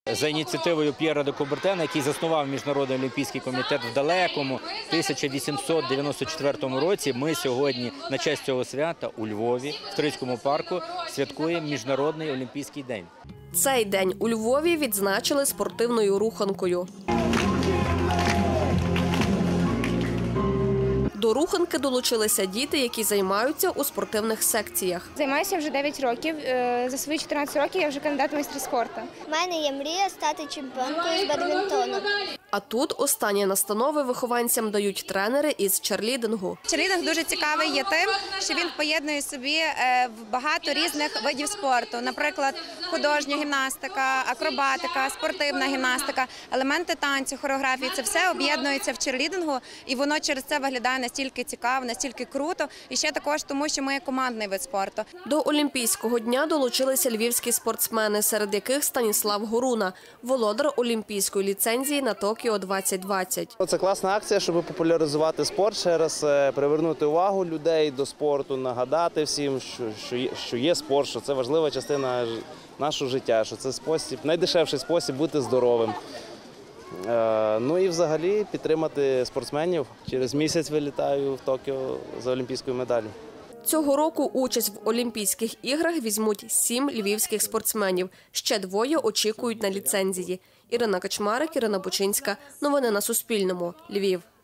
За ініціативою П'єра де Кубертена, який заснував Міжнародний олімпійський комітет в далекому 1894 році, ми сьогодні на честь цього свята у Львові, в Стрийському парку, святкуємо Міжнародний олімпійський день. Цей день у Львові відзначили спортивною руханкою. До руханки долучилися діти, які займаються у спортивних секціях. Займаюся вже 9 років. За свої 14 років я вже кандидат в майстри спорту. У мене є мрія стати чемпіонкою з бадмінтону. А тут останні настанови вихованцям дають тренери із черлідингу. Черлідинг дуже цікавий є тим, що він поєднує собі багато різних видів спорту. Наприклад, художня гімнастика, акробатика, спортивна гімнастика, елементи танцю, хореографії – це все об'єднується в черлідингу, і воно через це виглядає настільки цікаво, настільки круто. І ще також тому, що ми є командний вид спорту. До Олімпійського дня долучилися львівські спортсмени, серед яких Станіслав Горуна, володар олімпійської ліцензії на Токіо 2020. Це класна акція, щоб популяризувати спорт, ще раз привернути увагу людей до спорту, нагадати всім, що є спорт, що це важлива частина нашого життя, що це найдешевший спосіб бути здоровим. Ну і взагалі підтримати спортсменів. Через місяць вилітаю в Токіо за олімпійською медаллю. Цього року участь в Олімпійських іграх візьмуть 7 львівських спортсменів. Ще 2 очікують на ліцензії. Ірина Качмарик, Ірина Бучинська. Новини на Суспільному. Львів.